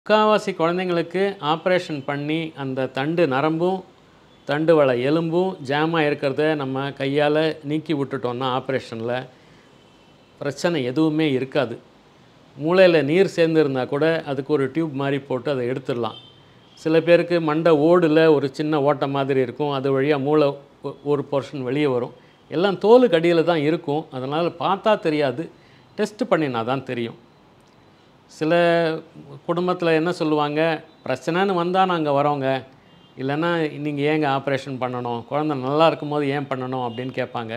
முக்காவாசி குழந்தைங்களுக்கு ஆப்ரேஷன் பண்ணி அந்த தண்டு நரம்பும் தண்டு வள எலும்பும் ஜாமாக இருக்கிறத நம்ம கையால் நீக்கி விட்டுட்டோம்னா ஆப்ரேஷனில் பிரச்சனை எதுவுமே இருக்காது. மூளையில் நீர் சேர்ந்துருந்தால் கூட அதுக்கு ஒரு டியூப் மாதிரி போட்டு அதை எடுத்துடலாம். சில பேருக்கு மண்டை ஓடில் ஒரு சின்ன ஓட்டை மாதிரி இருக்கும், அது வழியாக மூளை ஒரு போர்ஷன் வெளியே வரும். எல்லாம் தோலுக்கு அடியில் தான் இருக்கும், அதனால் பார்த்தா தெரியாது, டெஸ்ட் பண்ணினா தான் தெரியும். சில குடும்பத்தில் என்ன சொல்லுவாங்க, பிரச்சனைன்னு வந்தால் நாங்கள் வரோங்க, இல்லைன்னா நீங்கள் ஏங்க ஆப்ரேஷன் பண்ணணும், குழந்தை நல்லா இருக்கும்போது ஏன் பண்ணணும் அப்படின்னு கேட்பாங்க.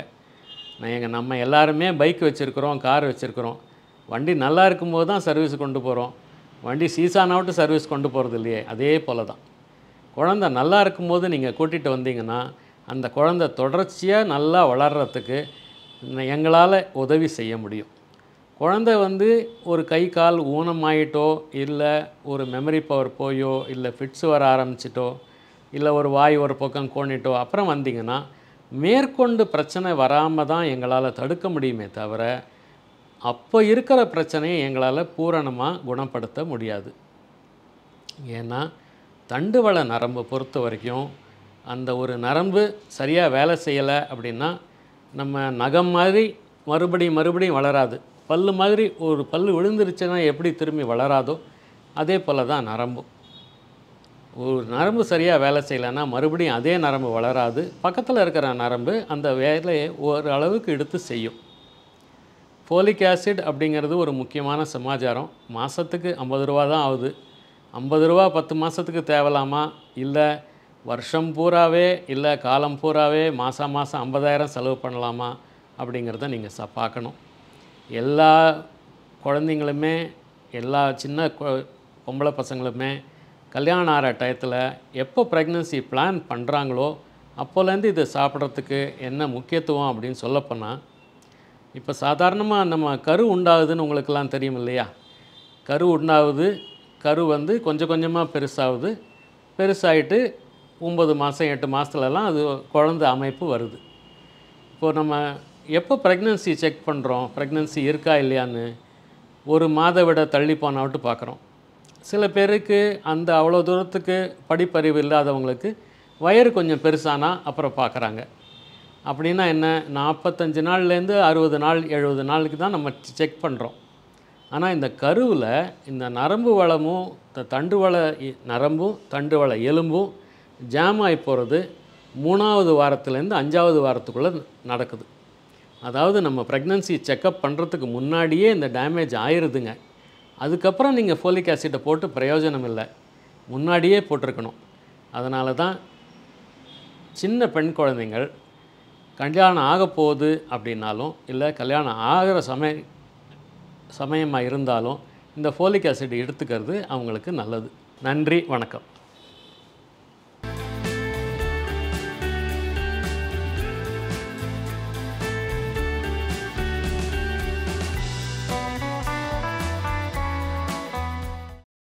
நம்ம எல்லாருமே பைக் வச்சுருக்குறோம், கார் வச்சுருக்குறோம். வண்டி நல்லா இருக்கும்போது தான் சர்வீஸ் கொண்டு போகிறோம். வண்டி சீசானாவிட்டு சர்வீஸ் கொண்டு போகிறது இல்லையே, அதே போல் தான் குழந்தை நல்லா இருக்கும்போது நீங்கள் கூட்டிகிட்டு வந்தீங்கன்னா அந்த குழந்தை தொடர்ச்சியாக நல்லா வளர்கிறதுக்கு எங்களால் உதவி செய்ய முடியும். குழந்தை ஒரு கை கால் ஊனமாயிட்டோ, இல்லை ஒரு மெமரி பவர் போயோ, இல்லை ஃபிட்ஸ் வர ஆரம்பிச்சிட்டோ, இல்லை ஒரு வாய் ஒரு பக்கம் கோணிட்டோ அப்புறம் வந்தீங்கன்னா மேற்கொண்டு பிரச்சனை வராமல் தான் எங்களால் தடுக்க முடியுமே தவிர அப்போ இருக்கிற பிரச்சனையை எங்களால் பூரணமாக குணப்படுத்த முடியாது. ஏன்னா தண்டுவள நரம்பு பொறுத்த வரைக்கும் அந்த ஒரு நரம்பு சரியாக வேலை செய்யலை அப்படின்னா நம்ம நகம் மாதிரி மறுபடியும் வளராது. பல்லு மாதிரி ஒரு பல்லு விழுந்துருச்சுன்னா எப்படி திரும்பி வளராதோ அதே போல் தான் நரம்பும். ஒரு நரம்பு சரியாக வேலை செய்யலைன்னா மறுபடியும் அதே நரம்பு வளராது. பக்கத்தில் இருக்கிற நரம்பு அந்த வேலையை ஒரு அளவுக்கு எடுத்து செய்யும். ஃபோலிக் ஆசிட் அப்படிங்கிறது ஒரு முக்கியமான சமாச்சாரம். மாதத்துக்கு 50 ரூபா தான் ஆகுது. 50 ரூபா 10 மாதத்துக்கு தேவலாமா, இல்லை வருஷம் பூராவே, இல்லை காலம் பூராவே மாதம் 50,000 செலவு பண்ணலாமா அப்படிங்கிறத நீங்கள் பார்க்கணும். எல்லா குழந்தைங்களுமே, எல்லா சின்ன பொம்பளை பசங்களுமே கல்யாணம் ஆகிற டயத்தில் எப்போ ப்ரெக்னன்சி பிளான் பண்ணுறாங்களோ அப்போலேருந்து இதை சாப்பிட்றதுக்கு என்ன முக்கியத்துவம் அப்படின்னு சொல்லப்போனால், இப்போ சாதாரணமாக நம்ம கரு உண்டாகுதுன்னு உங்களுக்கெல்லாம் தெரியும் இல்லையா? கரு உண்டாகுது, கரு கொஞ்சம் கொஞ்சமாக பெருசாகிட்டு 9 மாதம் 8 மாதத்துலலாம் அது குழந்தை அமைப்பு வருது. இப்போது நம்ம எப்போ ப்ரெக்னன்சி செக் பண்ணுறோம், ப்ரெக்னன்சி இருக்கா இல்லையான்னு ஒரு மாத தள்ளி போனாவிட்டு பார்க்குறோம். சில பேருக்கு அந்த அவ்வளோ தூரத்துக்கு படிப்பறிவு இல்லாதவங்களுக்கு வயிறு கொஞ்சம் பெருசானா அப்புறம் பார்க்குறாங்க. அப்படின்னா என்ன, 45 நாள்லேருந்து 60 நாள் 70 நாளுக்கு தான் நம்ம செக் பண்ணுறோம். ஆனால் இந்த கருவில் இந்த நரம்பு வளமும் தண்டு வள நரம்பும் தண்டு வள எலும்பும் ஜாம் ஆகி போகிறது 3வது வாரத்துலேருந்து 5வது வாரத்துக்குள்ளே நடக்குது. அதாவது நம்ம ப்ரெக்னன்சி செக்கப் பண்ணுறதுக்கு முன்னாடியே இந்த டேமேஜ் ஆயிடுதுங்க. அதுக்கப்புறம் நீங்கள் ஃபோலிக் ஆசிட்டை போட்டு பிரயோஜனம் இல்லை, முன்னாடியே போட்டிருக்கணும். அதனால தான் சின்ன பெண் குழந்தைங்கள் கல்யாணம் ஆக போகுது அப்படின்னாலும், இல்லை கல்யாணம் ஆகிற சமயமாக இருந்தாலும் இந்த ஃபோலிக் ஆசிட் எடுத்துக்கிறது அவங்களுக்கு நல்லது. நன்றி, வணக்கம்.